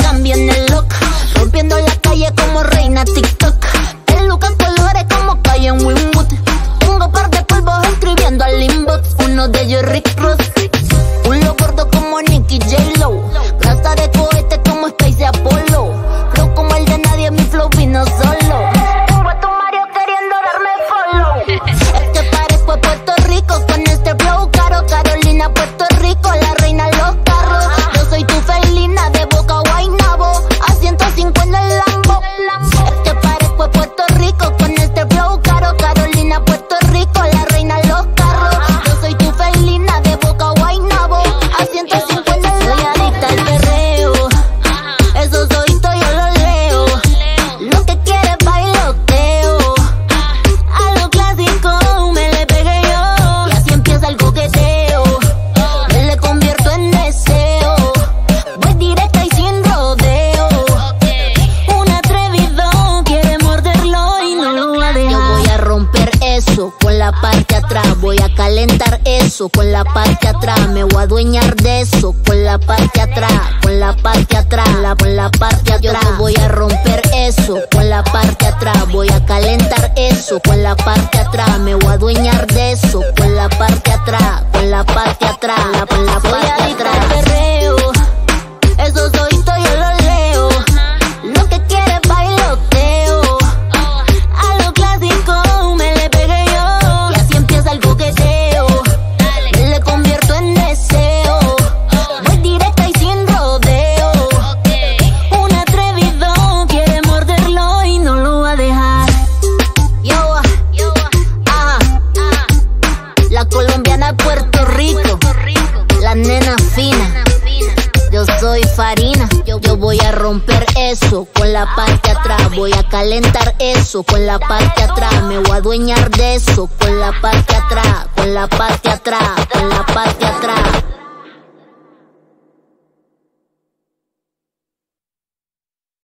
cambian el look, rompiendo la calle como reina TikTok. El look en colores como calle en Winwood. Tengo par de polvos escribiendo al inbox, uno de ellos Rick Ross. Culo gordo como Nicky J-Lo, grasa de cohete como Space Apollo. Flow como el de nadie, mi flow vino solo. Tengo a tu Mario queriendo darme follow. Es que parezco a Puerto Rico con este flow caro. Carolina, Puerto Rico, la reina de los carros. Yo soy tu felina de Boca Guaynabo, a 150 el Lambo. Es que parezco a Puerto Rico con este flow caro. Carolina, Puerto Rico, la reina de los carros. Yo soy tu felina de Boca Guaynabo, a 150 el Lambo. Soy adicta al perreo, esos ojitos yo los leo. Lo que quieres bailoteo, a lo clásico me le pegué yo. Y así empieza el coqueteo, me le convierto en deseo. Voy directa y sin rodeo. Un atrevido quiere morderlo y no lo va a dejar. Yo voy a romper eso con la parte atrás, voy a calentar eso con la parte atrás. Me voy a adueñar de eso con la parte atrás, con la parte atrás, con la parte atrás. Yo voy a romper eso con la parte atrás, voy a calentar eso con la parte atrás. Me voy a adueñar de eso con la parte atrás, con la parte atrás, con la parte atrás. Perreo, esos ojitos yo los leo. Lo que quieres bailoteo, a lo clásico me le pegué yo. Y así empieza el coqueteo, me le convierto en deseo. Voy directa y sin rodeo. Un atrevido quiere morderlo y no lo va a dejar. La colombiana de Puerto Rico, la nena fina. Yo soy Farina, yo voy a romper eso con la parte atrás, voy a calentar eso con la parte atrás. Me voy a adueñar de eso con la parte atrás, con la parte atrás, con la parte atrás.